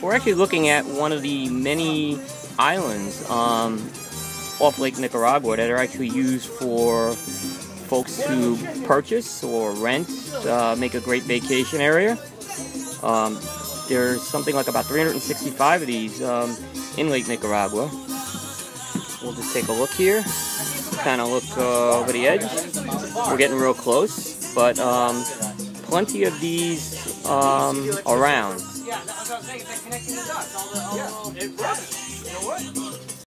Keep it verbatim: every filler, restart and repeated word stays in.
we're actually looking at one of the many islands um, off Lake Nicaragua that are actually used for folks to purchase or rent, uh, make a great vacation area. Um, there's something like about three hundred sixty-five of these um, in Lake Nicaragua. We'll just take a look here, kind of look uh, over the edge. We're getting real close, but um, plenty of these um, around.